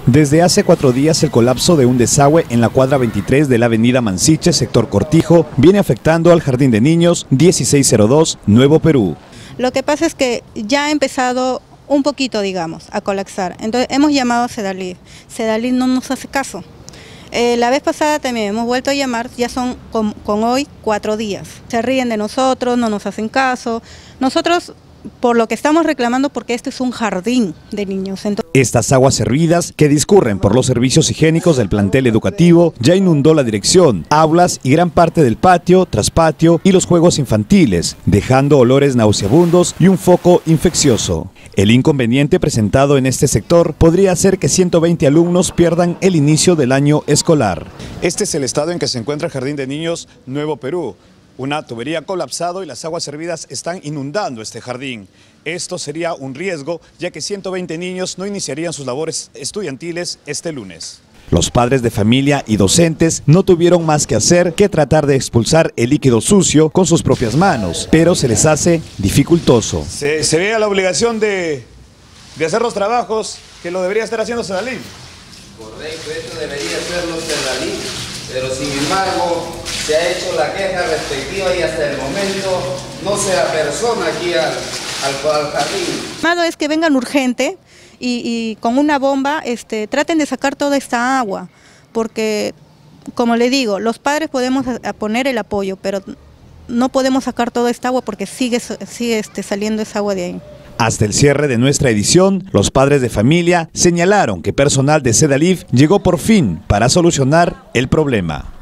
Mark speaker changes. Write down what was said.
Speaker 1: Desde hace 4 días el colapso de un desagüe en la cuadra 23 de la avenida Mansiche, sector Cortijo, viene afectando al Jardín de Niños 1602, Nuevo Perú.
Speaker 2: Lo que pasa es que ya ha empezado un poquito, digamos, a colapsar. Entonces hemos llamado a Sedalid. Sedalid no nos hace caso. La vez pasada también hemos vuelto a llamar, ya son con hoy 4 días. Se ríen de nosotros, no nos hacen caso. Nosotros, por lo que estamos reclamando, porque este es un jardín de niños.
Speaker 1: Estas aguas servidas que discurren por los servicios higiénicos del plantel educativo ya inundó la dirección, aulas y gran parte del patio, traspatio y los juegos infantiles, dejando olores nauseabundos y un foco infeccioso. El inconveniente presentado en este sector podría hacer que 120 alumnos pierdan el inicio del año escolar. Este es el estado en que se encuentra el Jardín de Niños Nuevo Perú. Una tubería ha colapsado y las aguas servidas están inundando este jardín. Esto sería un riesgo, ya que 120 niños no iniciarían sus labores estudiantiles este lunes. Los padres de familia y docentes no tuvieron más que hacer que tratar de expulsar el líquido sucio con sus propias manos, pero se les hace dificultoso. Se ve a la obligación de hacer los trabajos que lo debería estar haciendo Sedalid.
Speaker 3: Correcto, esto debería hacerlo Sedalid, pero sin embargo se ha hecho la queja respectiva y hasta el momento no se apersona aquí al jardín.
Speaker 2: Llamado es que vengan urgente y con una bomba traten de sacar toda esta agua, porque como le digo, los padres podemos poner el apoyo, pero no podemos sacar toda esta agua porque sigue saliendo esa agua de ahí.
Speaker 1: Hasta el cierre de nuestra edición, los padres de familia señalaron que personal de Sedalid llegó por fin para solucionar el problema.